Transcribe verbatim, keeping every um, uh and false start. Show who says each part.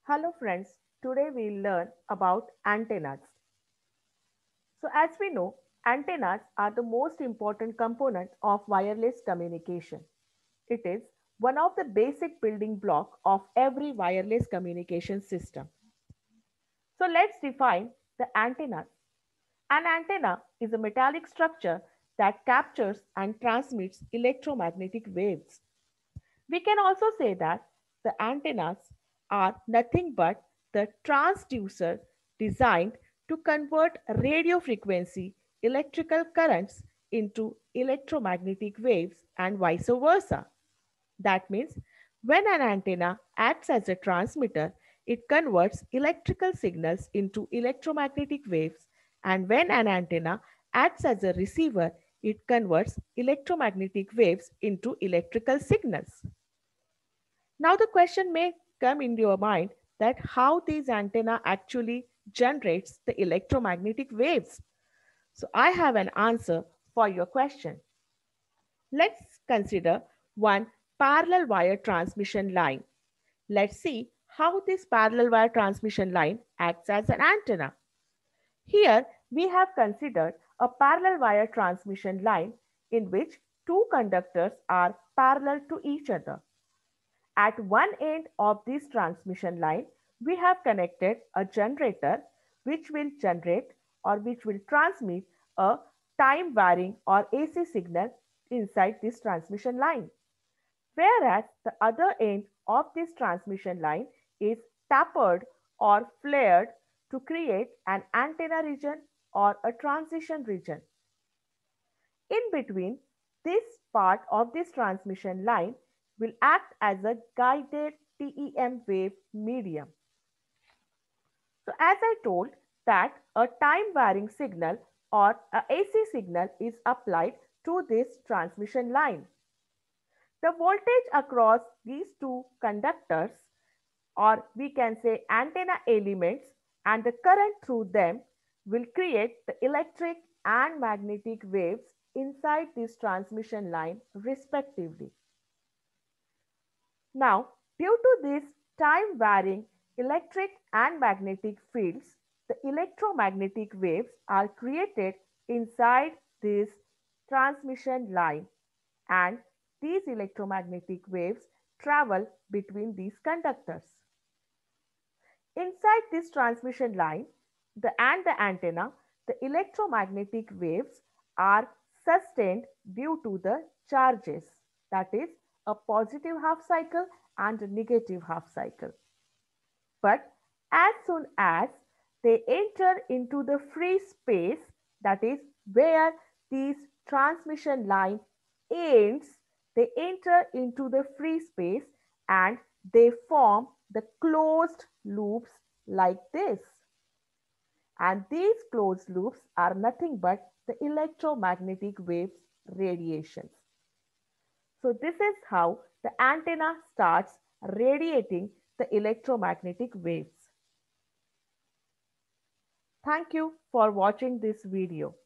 Speaker 1: Hello friends, today we'll learn about antennas. So as we know, antennas are the most important component of wireless communication. It is one of the basic building block of every wireless communication system. So let's define the antennas. An antenna is a metallic structure that captures and transmits electromagnetic waves. We can also say that the antennas are nothing but the transducer designed to convert radio frequency electrical currents into electromagnetic waves and vice versa. That means when an antenna acts as a transmitter, it converts electrical signals into electromagnetic waves, and when an antenna acts as a receiver, it converts electromagnetic waves into electrical signals. Now the question may come into your mind that how these antenna actually generates the electromagnetic waves. So I have an answer for your question. Let's consider one parallel wire transmission line. Let's see how this parallel wire transmission line acts as an antenna. Here we have considered a parallel wire transmission line in which two conductors are parallel to each other. At one end of this transmission line, we have connected a generator which will generate or which will transmit a time varying or A C signal inside this transmission line. Whereas the other end of this transmission line is tapered or flared to create an antenna region or a transition region. In between, this part of this transmission line will act as a guided T E M wave medium. So as I told that a time varying signal or a AC signal is applied to this transmission line. The voltage across these two conductors, or we can say antenna elements, and the current through them will create the electric and magnetic waves inside this transmission line respectively. Now, due to this time varying electric and magnetic fields, the electromagnetic waves are created inside this transmission line, and these electromagnetic waves travel between these conductors. Inside this transmission line the, and the antenna, the electromagnetic waves are sustained due to the charges, that is a positive half cycle and a negative half cycle. But as soon as they enter into the free space, that is where this transmission line ends, they enter into the free space and they form the closed loops like this. And these closed loops are nothing but the electromagnetic waves radiations. So this is how the antenna starts radiating the electromagnetic waves. Thank you for watching this video.